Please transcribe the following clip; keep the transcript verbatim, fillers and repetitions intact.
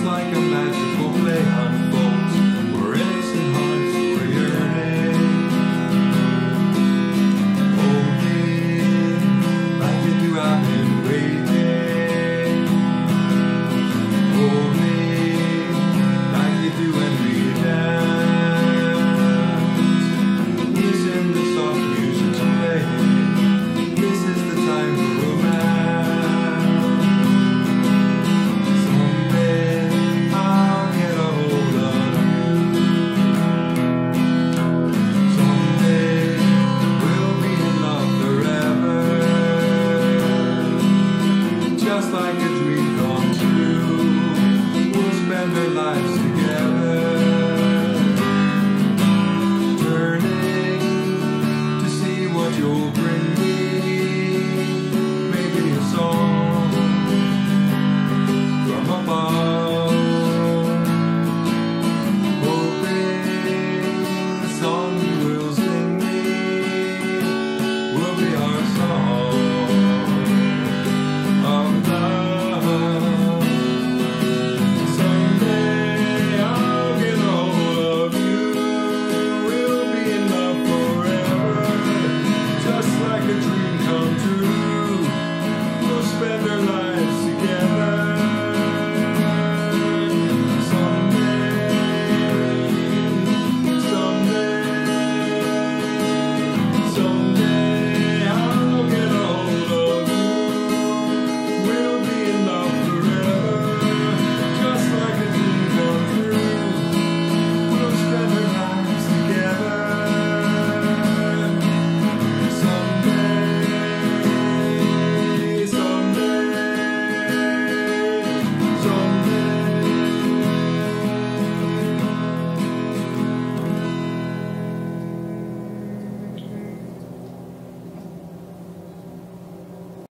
like a magical play unfolds, where innocent hearts were yearning. Hold me like you do, I've been waiting. Hold me like you do when we dance. Listen to soft music playing. This is the time for romance. Someday I'll get a hold of you. Someday we'll be in love forever, just like a dream come true. We'll spend our lives